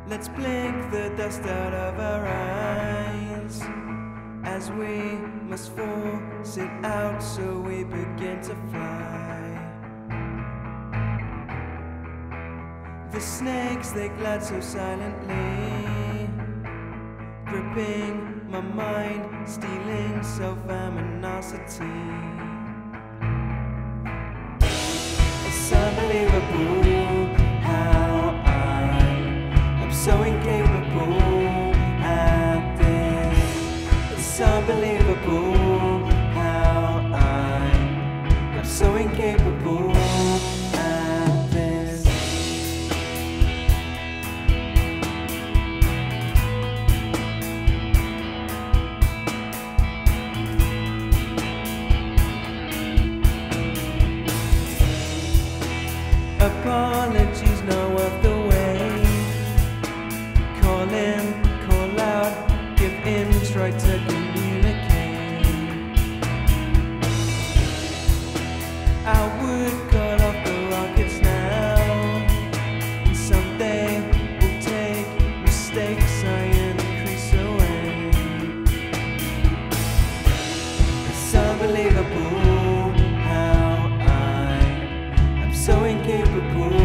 Let's blink the dust out of our eyes, as we must force it out so we begin to fly. The snakes, they glide so silently, gripping my mind, stealing self-aminosity. It's unbelievable how I'm so incapable at this. It's unbelievable how I'm so incapable at this. Apologies, no other way. Call in, call out, give in, try to communicate. I would cut off the rockets now, and someday we'll take mistakes I increase away. It's unbelievable how I'm so incapable